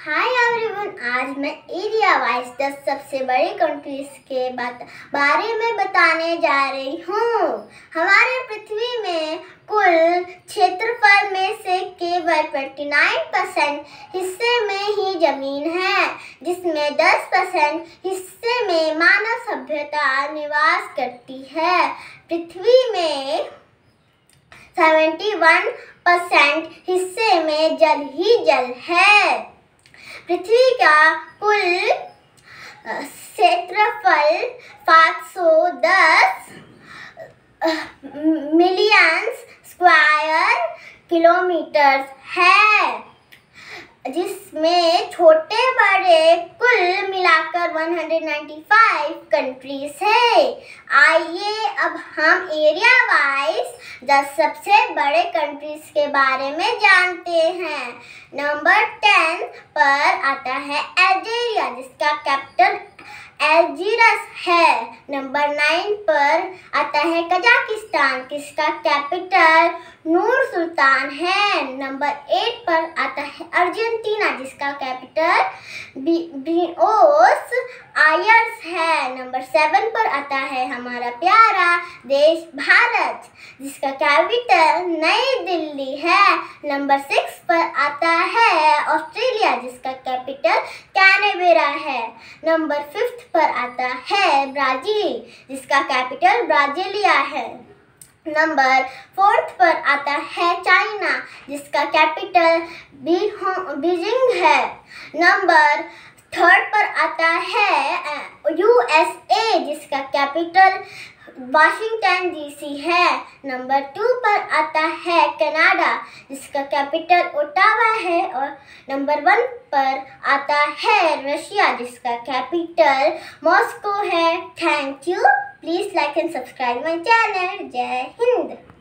Hi everyone, आज मैं area wise 10 सबसे बड़ी कंट्रीज के बारे में बताने जा रही हूँ। हमारे पृथ्वी में कुल क्षेत्रफल में से केवल 29% हिस्से में ही जमीन है, जिसमें 10% हिस्से में मानव सभ्यता निवास करती है। पृथ्वी में 71% हिस्से में जल ही जल है। पृथ्वी का कुल क्षेत्रफल 510 मिलियन स्क्वायर किलोमीटर है, जिसमें छोटे बड़े कुल मिलाकर 195 कंट्रीज है। आइए अब हम एरिया वाइज 10 सबसे बड़े कंट्रीज के बारे में जानते हैं। नंबर 10 पर आता है अल्जीरिया, जिसका कैपिटल अल्जीरस है। नंबर 9 पर आता है कजाकिस्तान, जिसका कैपिटल नूर सुल्तान है। नंबर 8 पर आता है अर्जेंटीना, जिसका कैपिटल ब्यूनोस आयर्स है। नंबर 7 पर आता है हमारा प्यारा देश भारत, जिसका कैपिटल नई दिल्ली है। नंबर 6 पर आता है ऑस्ट्रेलिया, जिसका कैपिटल कैनबेरा है। नंबर 5 पर आता है ब्राजील, जिसका कैपिटल ब्राजीलिया है। नंबर 4 पर आता है चाइना, जिसका कैपिटल बीजिंग है। नंबर 3 पर आता है USA, जिसका कैपिटल वाशिंगटन DC है। नंबर 2 पर आता है कनाडा, जिसका कैपिटल ओटावा है। और नंबर 1 पर आता है रशिया, जिसका कैपिटल मॉस्को है। Thank you. Please like and subscribe my channel. जय हिंद।